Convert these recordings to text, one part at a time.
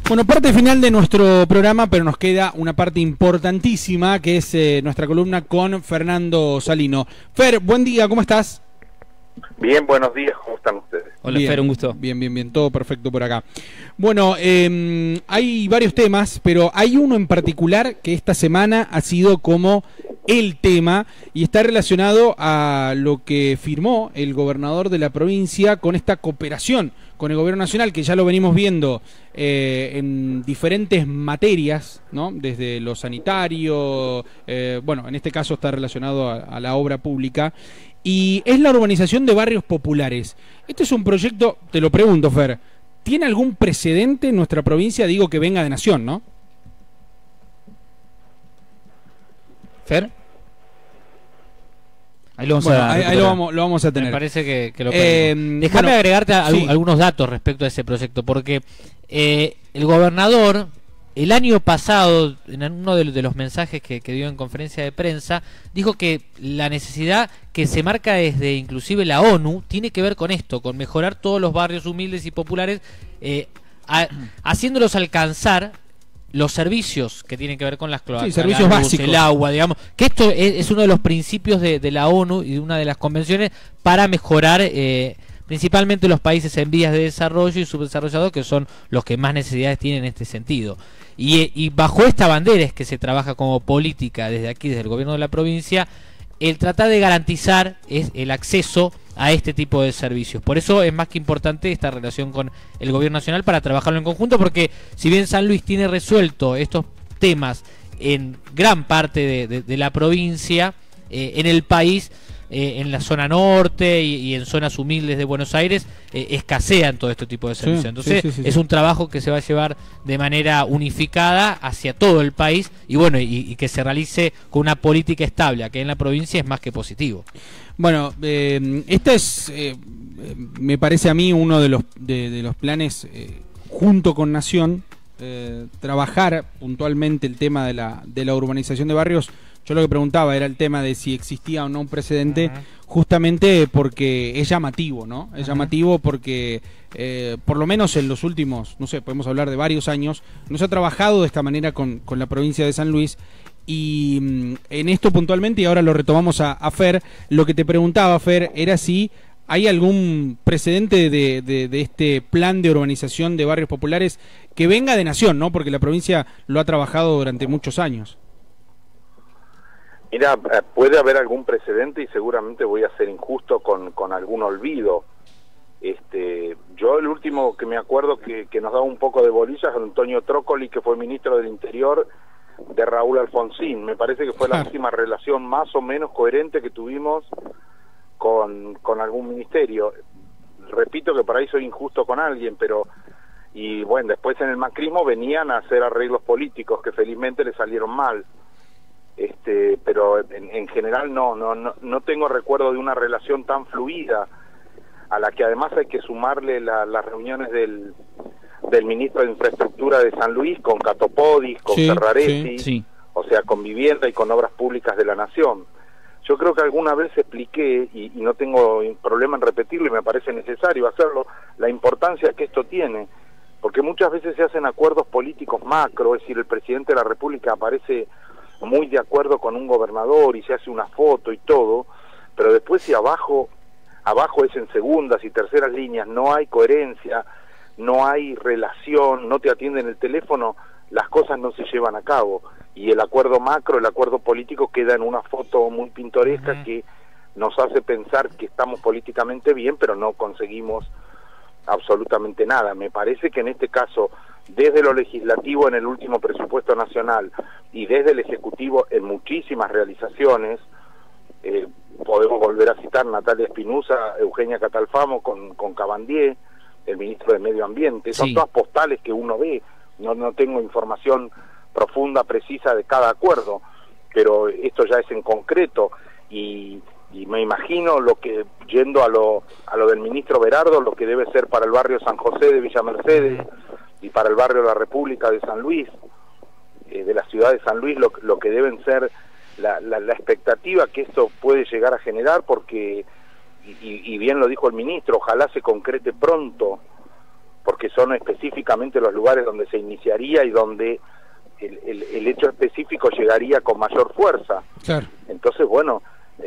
Bueno, parte final de nuestro programa, pero nos queda una parte importantísima, que es nuestra columna con Fernando Salino. Fer, buen día, ¿cómo estás? Bien, buenos días, ¿cómo están ustedes? Hola, bien, Fer, un gusto. Bien, todo perfecto por acá. Bueno, hay varios temas, pero hay uno en particular que esta semana ha sido como el tema y está relacionado a lo que firmó el gobernador de la provincia con esta cooperación con el gobierno nacional, que ya lo venimos viendo en diferentes materias, ¿no? Desde lo sanitario, bueno, en este caso está relacionado a la obra pública, y es la urbanización de barrios populares. Este es un proyecto, te lo pregunto, Fer, ¿tiene algún precedente en nuestra provincia? Digo, que venga de Nación, ¿no? ¿Fer? Ahí lo vamos a tener. Me parece que lo podemos. Déjame agregarte algunos datos respecto a ese proyecto, porque el gobernador, el año pasado, en uno de los mensajes que dio en conferencia de prensa, dijo que la necesidad que se marca desde inclusive la ONU tiene que ver con esto, con mejorar todos los barrios humildes y populares, haciéndolos alcanzar los servicios que tienen que ver con las cloacas, servicios básicos, el agua, digamos, que esto es uno de los principios de la ONU y de una de las convenciones para mejorar principalmente los países en vías de desarrollo y subdesarrollados, que son los que más necesidades tienen en este sentido. Y bajo esta bandera es que se trabaja como política desde aquí, desde el gobierno de la provincia, el tratar de garantizar el acceso a este tipo de servicios. Por eso es más que importante esta relación con el gobierno nacional para trabajarlo en conjunto, porque si bien San Luis tiene resuelto estos temas en gran parte de la provincia, en el país, en la zona norte y en zonas humildes de Buenos Aires, escasean todo este tipo de servicios. Entonces es un trabajo que se va a llevar de manera unificada hacia todo el país y bueno, y que se realice con una política estable aquí en la provincia es más que positivo. Bueno, este es, me parece a mí, uno de los planes, junto con Nación, trabajar puntualmente el tema de la urbanización de barrios. Yo lo que preguntaba era el tema de si existía o no un precedente, justamente porque es llamativo, ¿no? Es llamativo porque, por lo menos en los últimos, no sé, podemos hablar de varios años, no se ha trabajado de esta manera con la provincia de San Luis. Y en esto puntualmente, y ahora lo retomamos a Fer, lo que te preguntaba, Fer, era si hay algún precedente de este plan de urbanización de barrios populares que venga de Nación, ¿no? Porque la provincia lo ha trabajado durante muchos años. Mira, puede haber algún precedente y seguramente voy a ser injusto con algún olvido. Yo el último que me acuerdo que nos daba un poco de bolillas es Antonio Trócoli, que fue ministro del Interior de Raúl Alfonsín. Me parece que fue la última relación más o menos coherente que tuvimos con algún ministerio. Repito que por ahí soy injusto con alguien, pero y bueno, después en el macrismo venían a hacer arreglos políticos que felizmente le salieron mal. Pero en general no tengo recuerdo de una relación tan fluida, a la que además hay que sumarle las reuniones del ministro de Infraestructura de San Luis con Catopodis, con Ferraresi, o sea, con Vivienda y con Obras Públicas de la Nación. Yo creo que alguna vez expliqué, y no tengo problema en repetirlo y me parece necesario hacerlo, la importancia que esto tiene, porque muchas veces se hacen acuerdos políticos macro, es decir, el presidente de la República aparece muy de acuerdo con un gobernador y se hace una foto y todo, pero después si abajo es en segundas y terceras líneas, no hay coherencia, no hay relación, no te atienden el teléfono, las cosas no se llevan a cabo, y el acuerdo macro, el acuerdo político queda en una foto muy pintoresca que nos hace pensar que estamos políticamente bien, pero no conseguimos absolutamente nada. Me parece que en este caso, desde lo legislativo en el último presupuesto nacional y desde el ejecutivo en muchísimas realizaciones, podemos volver a citar Natalia Espinosa, Eugenia Catalfamo con Cabandier, el ministro de Medio Ambiente, son todas postales que uno ve, no tengo información profunda, precisa de cada acuerdo, pero esto ya es en concreto, y me imagino lo que, yendo a lo del ministro Berardo, lo que debe ser para el barrio San José de Villa Mercedes y para el barrio La República de San Luis, de la ciudad de San Luis, lo que deben ser la expectativa que esto puede llegar a generar, porque, y bien lo dijo el ministro, ojalá se concrete pronto, porque son específicamente los lugares donde se iniciaría y donde el hecho específico llegaría con mayor fuerza. Claro. Entonces, bueno,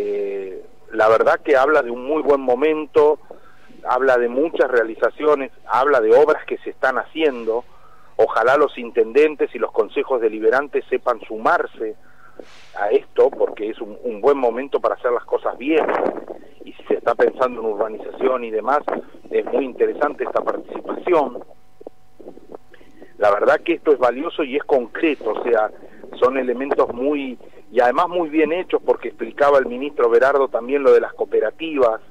la verdad que habla de un muy buen momento, habla de muchas realizaciones, habla de obras que se están haciendo. Ojalá los intendentes y los consejos deliberantes sepan sumarse a esto, porque es un buen momento para hacer las cosas bien, y si se está pensando en urbanización y demás, es muy interesante esta participación. La verdad que esto es valioso y es concreto, o sea, son elementos muy, y además muy bien hechos, porque explicaba el ministro Berardo también lo de las cooperativas,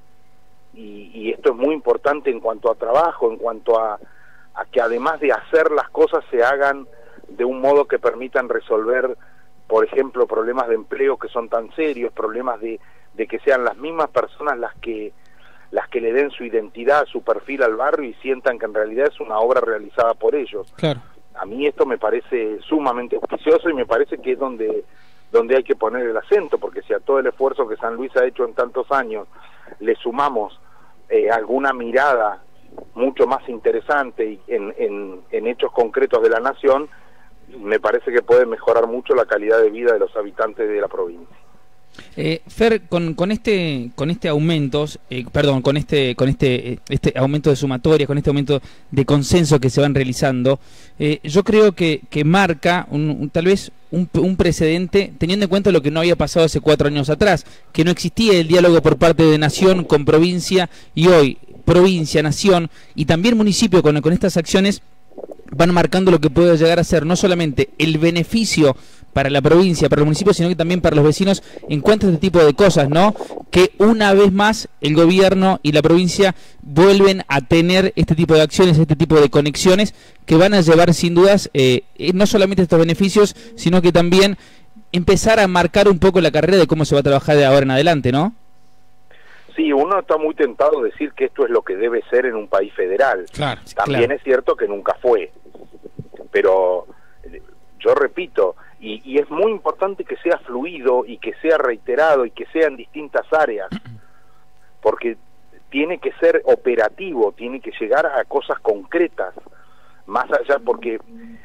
y esto es muy importante en cuanto a trabajo, en cuanto a que además de hacer las cosas se hagan de un modo que permitan resolver, por ejemplo, problemas de empleo que son tan serios, problemas de que sean las mismas personas las que le den su identidad, su perfil al barrio y sientan que en realidad es una obra realizada por ellos. Claro. A mí esto me parece sumamente auspicioso y me parece que es donde hay que poner el acento, porque si a todo el esfuerzo que San Luis ha hecho en tantos años le sumamos alguna mirada mucho más interesante y en hechos concretos de la nación, me parece que puede mejorar mucho la calidad de vida de los habitantes de la provincia. Fer, con este aumentos, con este aumento de sumatoria, con este aumento de consenso que se van realizando, yo creo que marca tal vez un precedente, teniendo en cuenta lo que no había pasado hace 4 años atrás, que no existía el diálogo por parte de nación con provincia, y hoy provincia, nación y también municipio con estas acciones van marcando lo que puede llegar a ser no solamente el beneficio para la provincia, para el municipio, sino que también para los vecinos en cuanto a este tipo de cosas, ¿no? Que una vez más el gobierno y la provincia vuelven a tener este tipo de acciones, este tipo de conexiones que van a llevar sin dudas no solamente estos beneficios, sino que también empezar a marcar un poco la carrera de cómo se va a trabajar de ahora en adelante, ¿no? Sí, uno está muy tentado de decir que esto es lo que debe ser en un país federal. Claro, también claro. Es cierto que nunca fue, pero yo repito, y es muy importante que sea fluido y que sea reiterado y que sea en distintas áreas, porque tiene que ser operativo, tiene que llegar a cosas concretas, más allá, porque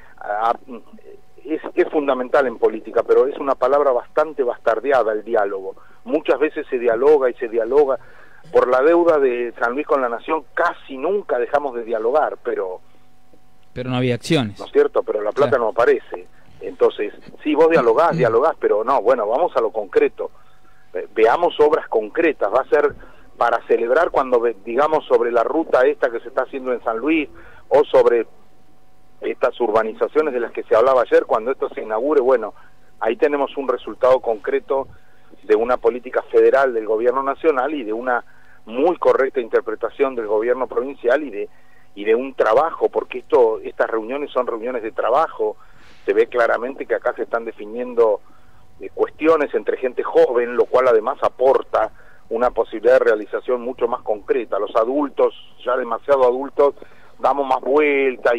es fundamental en política, pero es una palabra bastante bastardeada el diálogo. Muchas veces se dialoga y se dialoga. Por la deuda de San Luis con la nación casi nunca dejamos de dialogar, pero no había acciones. ¿No es cierto? Pero la plata no aparece. Entonces, sí, vos dialogás, pero no, bueno, vamos a lo concreto. Veamos obras concretas. Va a ser para celebrar cuando digamos sobre la ruta esta que se está haciendo en San Luis, o sobre estas urbanizaciones de las que se hablaba ayer, cuando esto se inaugure. Bueno, ahí tenemos un resultado concreto de una política federal del gobierno nacional y de una muy correcta interpretación del gobierno provincial y de un trabajo, porque estas reuniones son reuniones de trabajo. Se ve claramente que acá se están definiendo cuestiones entre gente joven, lo cual además aporta una posibilidad de realización mucho más concreta. Los adultos, ya demasiado adultos, damos más vuelta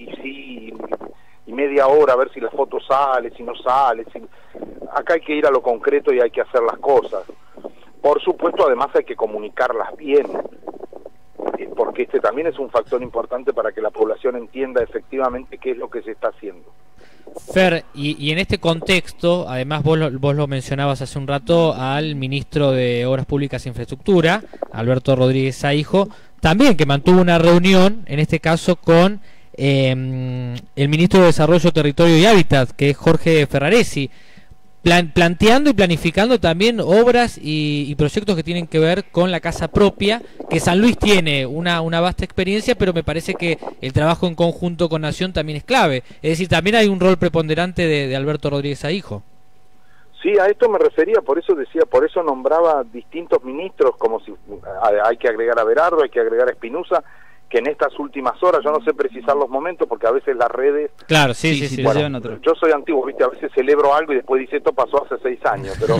y media hora a ver si la foto sale, si no sale. Acá hay que ir a lo concreto y hay que hacer las cosas. Por supuesto, además hay que comunicarlas bien, porque este también es un factor importante para que la población entienda efectivamente qué es lo que se está haciendo. Fer, y en este contexto, además vos lo mencionabas hace un rato al ministro de Obras Públicas e Infraestructura, Alberto Rodríguez Saijo, también que mantuvo una reunión, en este caso con el ministro de Desarrollo, Territorio y Hábitat, que es Jorge Ferraresi, planteando y planificando también obras y proyectos que tienen que ver con la casa propia, que San Luis tiene una vasta experiencia, pero me parece que el trabajo en conjunto con Nación también es clave. Es decir, también hay un rol preponderante de Alberto Rodríguez Saijo. Sí, a esto me refería, por eso nombraba distintos ministros, como si hay que agregar a Berardo, hay que agregar a Espinosa, que en estas últimas horas, yo no sé precisar los momentos, porque a veces las redes... Claro, sí. Bueno, yo soy antiguo, ¿viste? A veces celebro algo y después dice, esto pasó hace 6 años, pero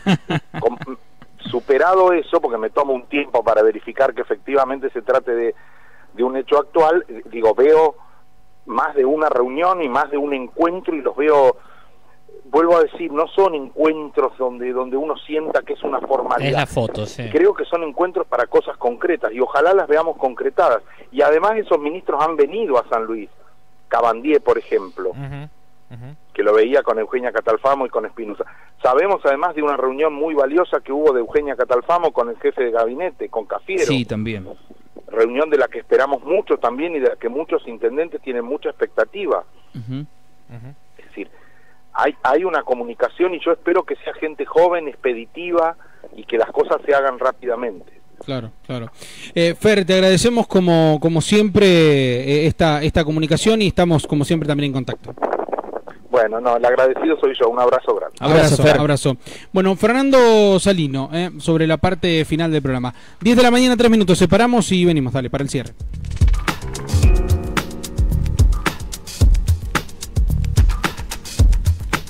superado eso, porque me tomo un tiempo para verificar que efectivamente se trate de un hecho actual, digo, veo más de una reunión y más de un encuentro y los veo vuelvo a decir, no son encuentros donde uno sienta que es una formalidad. Es la foto, sí. Creo que son encuentros para cosas concretas y ojalá las veamos concretadas. Y además esos ministros han venido a San Luis. Cabandier, por ejemplo, que lo veía con Eugenia Catalfamo y con Espinosa. Sabemos además de una reunión muy valiosa que hubo de Eugenia Catalfamo con el jefe de gabinete, con Cafiero. Sí, también. Reunión de la que esperamos mucho también y de la que muchos intendentes tienen mucha expectativa. Es decir, hay una comunicación y yo espero que sea gente joven, expeditiva y que las cosas se hagan rápidamente. Claro, claro. Fer, te agradecemos como siempre esta comunicación y estamos como siempre también en contacto. Bueno, no, el agradecido soy yo. Un abrazo grande. Abrazo, Fer. Abrazo. Bueno, Fernando Salino, sobre la parte final del programa. 10 de la mañana, 3 minutos. Separamos y venimos, dale, para el cierre.